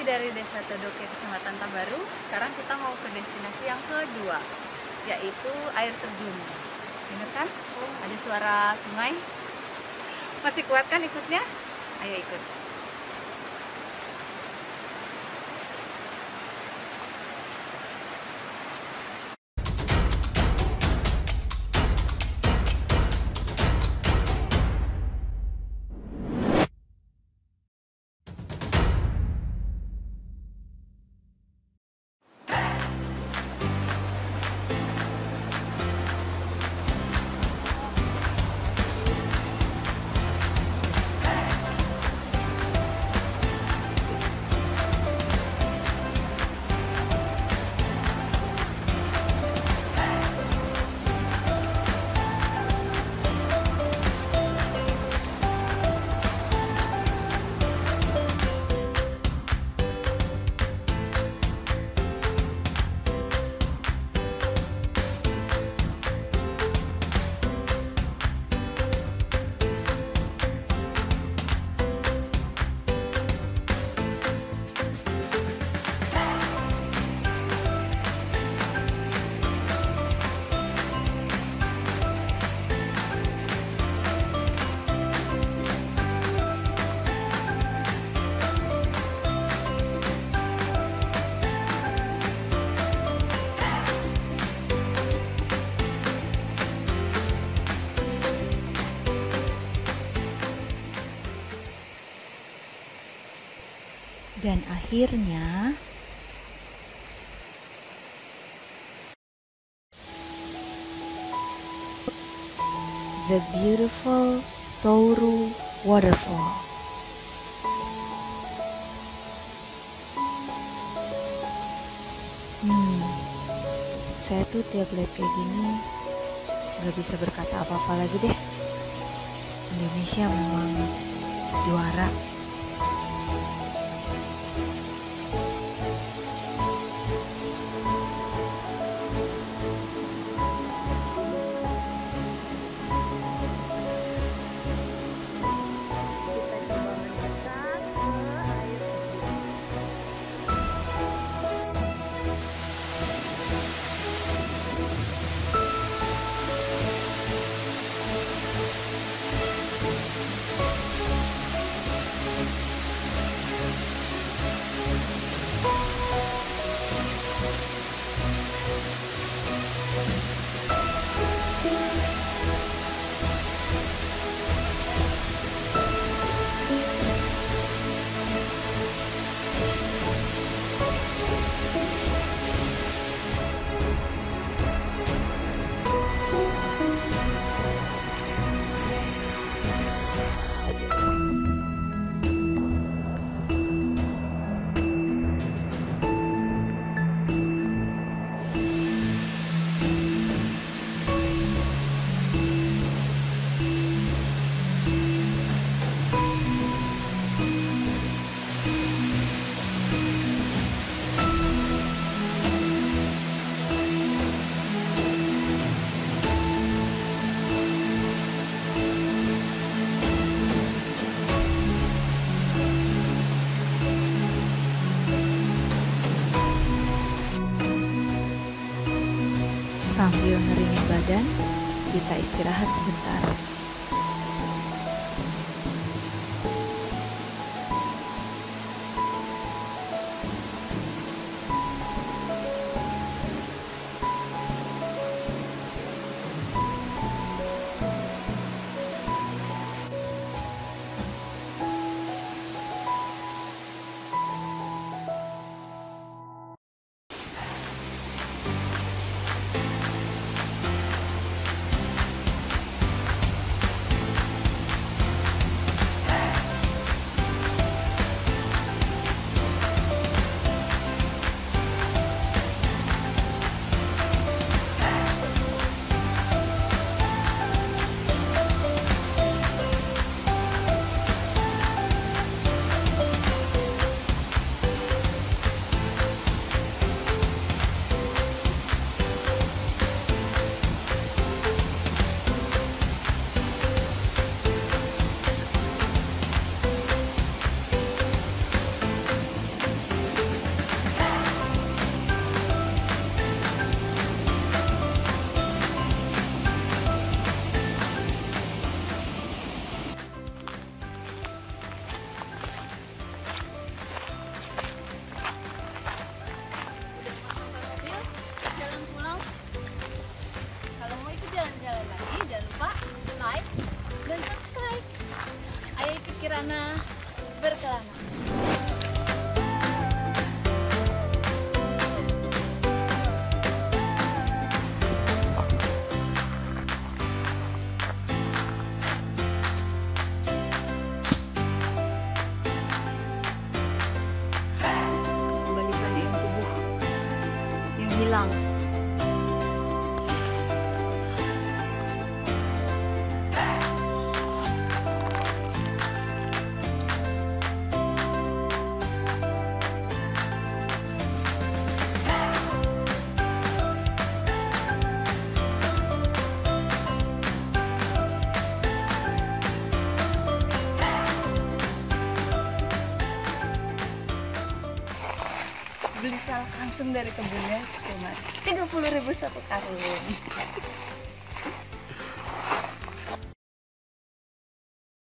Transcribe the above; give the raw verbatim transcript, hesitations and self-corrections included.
dari Desa Todoke, Kecamatan Tambaru. Sekarang kita mau ke destinasi yang kedua, yaitu air terjun. Dengar kan? Ada suara sungai. Masih kuat kan ikutnya? Ayo ikut. Dan akhirnya the beautiful Toru Waterfall. Hmm, saya tuh tiap lihat kayak gini nggak bisa berkata apa-apa lagi deh. Indonesia memang juara. Sambil ngeringin badan, kita istirahat sebentar. celana berkelana. Kembalikan ion tubuh yang hilang. Beli salak langsung dari kebunnya cuma tiga puluh ribu satu karung.